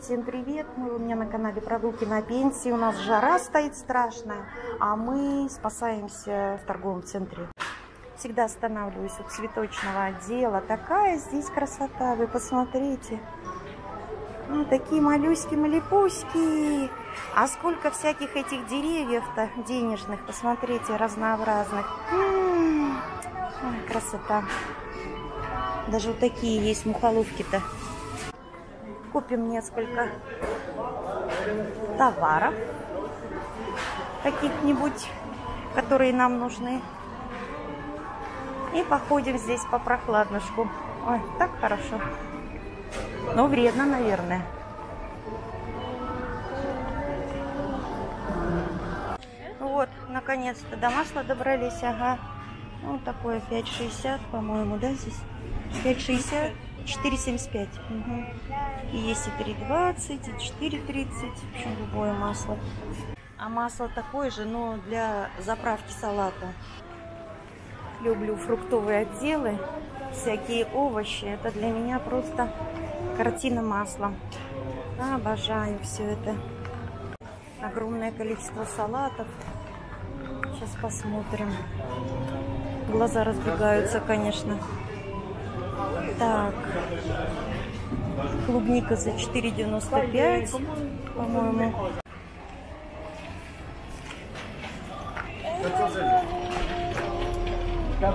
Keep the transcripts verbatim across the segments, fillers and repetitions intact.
Всем привет! Вы у меня на канале Прогулки на пенсии. У нас жара стоит страшная, а мы спасаемся в торговом центре. Всегда останавливаюсь у цветочного отдела. Такая здесь красота, вы посмотрите. Ну, такие малюськи-малипуськи. А сколько всяких этих деревьев-то денежных, посмотрите, разнообразных. М-м-м. Ой, красота. Даже вот такие есть мухоловки-то. Купим несколько товаров каких-нибудь, которые нам нужны. И походим здесь по прохладнушку. Ой, так хорошо. Но вредно, наверное. Вот, наконец-то до масла добрались. Ага. Вот такое пять шестьдесят, по-моему, да, здесь? пять шестьдесят, четыре семьдесят пять. Угу. И есть и три двадцать, и четыре тридцать. В общем, любое масло. А масло такое же, но для заправки салата. Люблю фруктовые отделы, всякие овощи. Это для меня просто картина маслом. Обожаю все это. Огромное количество салатов. Сейчас посмотрим. Глаза разбегаются, конечно. Так. Клубника за четыре девяносто пять, по-моему. Так,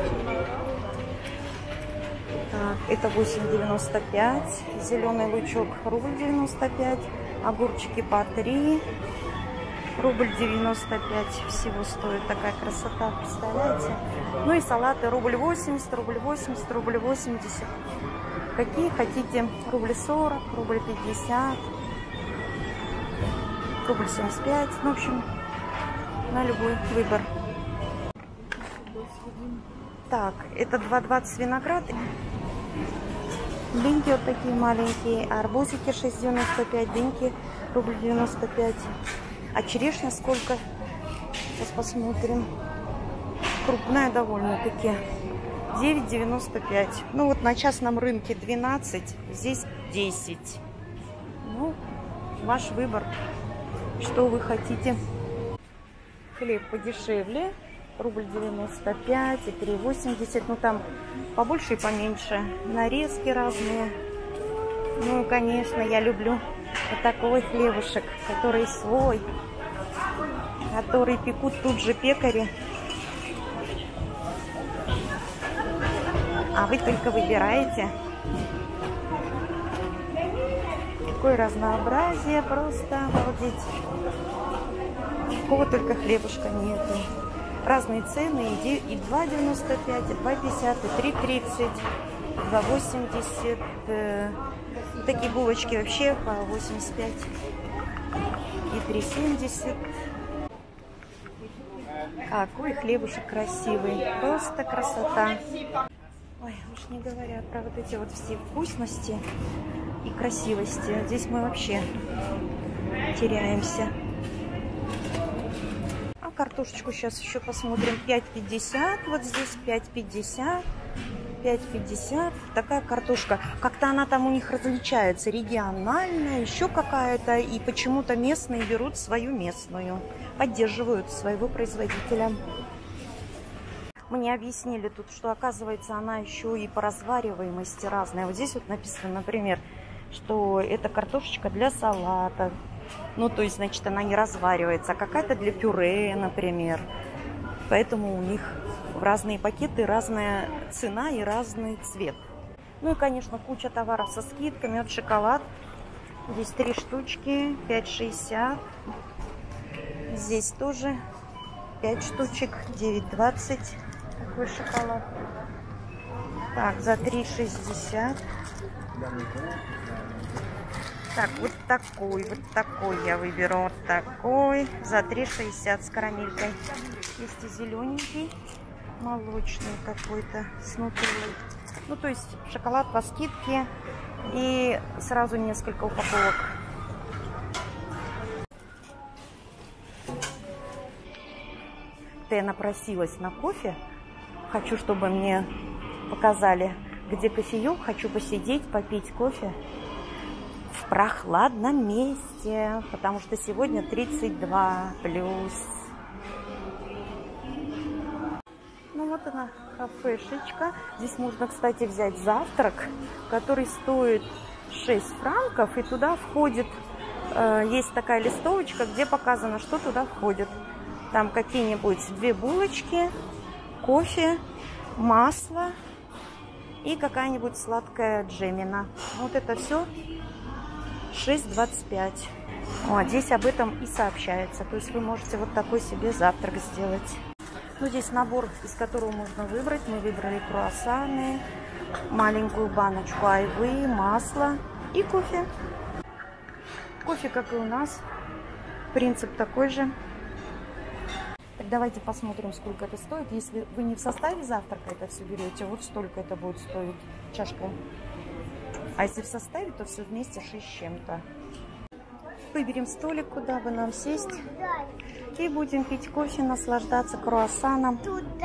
это восемь девяносто пять. Зеленый лучок рубль девяносто пять. Огурчики по три. Рубль девяносто пять всего стоит. Такая красота, представляете? Ну и салаты рубль восемьдесят, рубль восемьдесят, рубль восемьдесят. Какие хотите? Рубль сорок, рубль пятьдесят, рубль семьдесят пять. Ну, в общем, на любой выбор. Так, это два двадцать виноград. Дыньки вот такие маленькие. Арбузики шесть девяносто пять. Дыньки рубль девяносто пять. А черешня сколько? Сейчас посмотрим. Крупная довольно-таки. девять девяносто пять. Ну вот на частном рынке двенадцать, здесь десять. Ну, ваш выбор. Что вы хотите? Хлеб подешевле. Рубль девяносто пять и три восемьдесят. Ну там побольше и поменьше. Нарезки разные. Ну, конечно, я люблю вот такой хлебушек, который свой, который пекут тут же пекари. А вы только выбираете. Какое разнообразие, просто обалдеть. Какого только хлебушка нету. Разные цены, и два девяносто пять, и два пятьдесят, и три тридцать, два восемьдесят. Такие булочки вообще по восемьдесят пять и три семьдесят. Какой хлебушек красивый, просто красота. Ой, уж не говоря про вот эти вот все вкусности и красивости. Здесь мы вообще теряемся. А картошечку сейчас еще посмотрим. пять пятьдесят, вот здесь пять пятьдесят. пять пятьдесят. Такая картошка. Как-то она там у них различается. Региональная, еще какая-то. И почему-то местные берут свою местную. Поддерживают своего производителя. Мне объяснили тут, что оказывается она еще и по развариваемости разная. Вот здесь вот написано, например, что это картошечка для салата. Ну, то есть, значит, она не разваривается. А какая-то для пюре, например. Поэтому у них в разные пакеты разная цена и разный цвет. Ну и, конечно, куча товаров со скидками. Вот шоколад. Здесь три штучки, пять шестьдесят. Здесь тоже пять штучек, девять двадцать. Такой шоколад. Так, за три шестьдесят. Так, вот такой, вот такой я выберу. Вот такой. За три шестьдесят с карамелькой. Есть и зелененький, молочный какой-то с нутеллой. Ну, то есть шоколад по скидке. И сразу несколько упаковок. Я напросилась на кофе. Хочу, чтобы мне показали, где кофеек. Хочу посидеть, попить кофе. в прохладном месте, потому что сегодня тридцать два плюс. Ну вот она, кафешечка. Здесь можно, кстати, взять завтрак, который стоит шесть франков, и туда входит, э, есть такая листовочка, где показано, что туда входит. Там какие-нибудь две булочки, кофе, масло и какая-нибудь сладкая джемина. Вот это все шесть двадцать пять. О, здесь об этом и сообщается. То есть вы можете вот такой себе завтрак сделать. Ну, здесь набор, из которого можно выбрать. Мы выбрали круассаны, маленькую баночку айвы, масло и кофе. Кофе, как и у нас. Принцип такой же. Так, давайте посмотрим, сколько это стоит. Если вы не в составе завтрака это все берете, вот столько это будет стоить чашка. А если в составе, то все вместе шесть с чем-то. Выберем столик, куда бы нам сесть. И будем пить кофе, наслаждаться круассаном.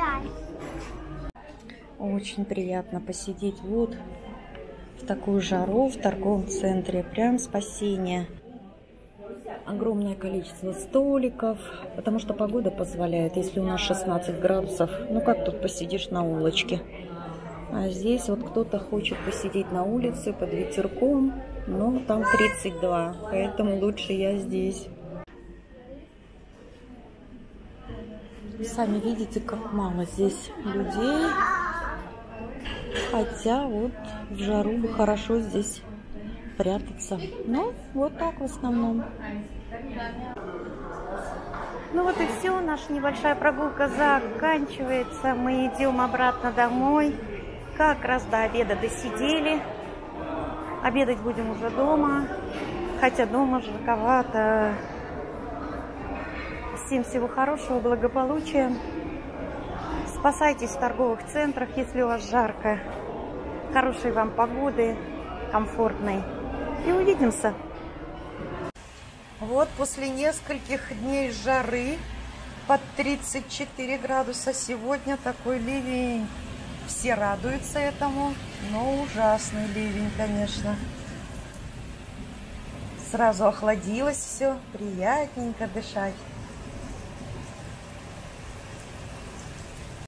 Очень приятно посидеть вот в такую жару в торговом центре. Прям спасение. Огромное количество столиков, потому что погода позволяет. Если у нас шестнадцать градусов, ну как тут посидишь на улочке? А здесь вот кто-то хочет посидеть на улице под ветерком, но там тридцать два, поэтому лучше я здесь. Сами видите, как мало здесь людей. Хотя вот в жару бы хорошо здесь прятаться. Ну, вот так в основном. Ну вот и все, наша небольшая прогулка заканчивается. Мы идем обратно домой. Как раз до обеда досидели. Обедать будем уже дома. Хотя дома жарковато. Всем всего хорошего, благополучия. Спасайтесь в торговых центрах, если у вас жарко. Хорошей вам погоды, комфортной. И увидимся. Вот после нескольких дней жары под тридцать четыре градуса сегодня такой ливень. Все радуются этому, но ужасный ливень, конечно. Сразу охладилось все, приятненько дышать.